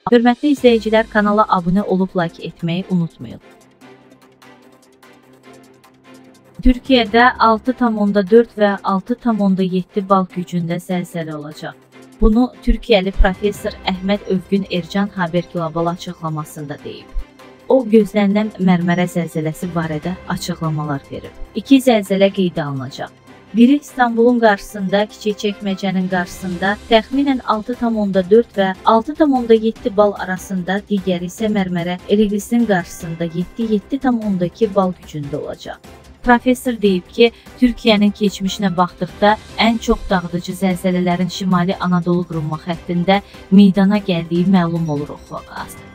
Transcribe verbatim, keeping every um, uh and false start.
Hörmətli izləyicilər, kanala abunə olub like etməyi unutmayın. Türkiyədə altı tam onda dörd və altı tam onda yeddi bal gücündə zəlzələ olacaq. Bunu Türkiyəli professor Əhməd Övgün Ercan Haber Global açıqlamasında deyib. O, gözlənilən Mərmərə zəlzələsi barədə açıqlamalar verib. İki zəlzələ qeydə alınacaq. Biri İstanbulun qarşısında, Kiçikçəkməcənin qarşısında təxminən altı tam onda dörd və altı tam onda yeddi bal arasında, digəri isə Mərmərə Eleqrisinin qarşısında yeddi tam onda iki bal gücündə olacaq. Professor deyib ki, Türkiyənin keçmişinə baxdıqda ən çox dağıdıcı zəlzələlərin Şimali Anadolu qırılma xəttində meydana gəldiyi məlum olur.